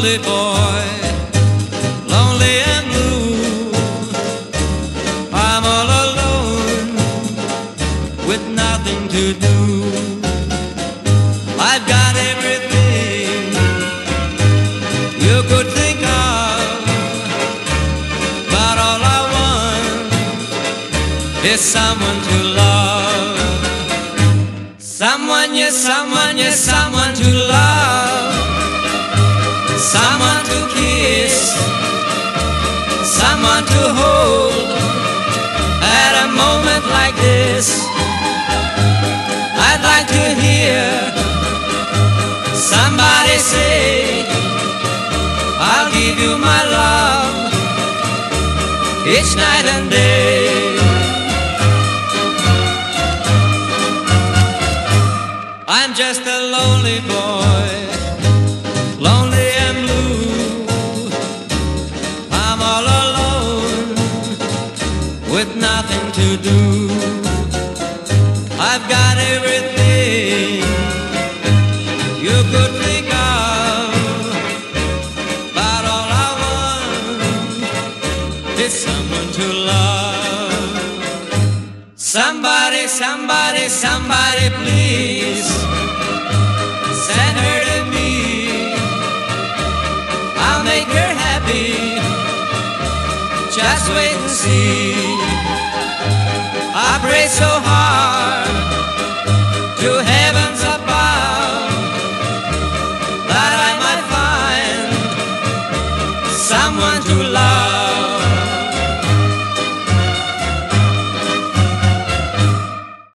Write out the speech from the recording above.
lonely boy, lonely and blue. I'm all alone with nothing to do. I've got everything you could think of, but all I want is someone to love. Someone, yes, someone, yes, someone to love. Someone to kiss, someone to hold. At a moment like this, I'd like to hear somebody say, I'll give you my love each night and day. I'm just a lonely boy, lonely and blue. I'm all alone with nothing to do. I've got everything you could think of, but all I want is someone to love. Somebody, somebody, somebody please send her to me. I'll make her happy, just wait and see. I pray so hard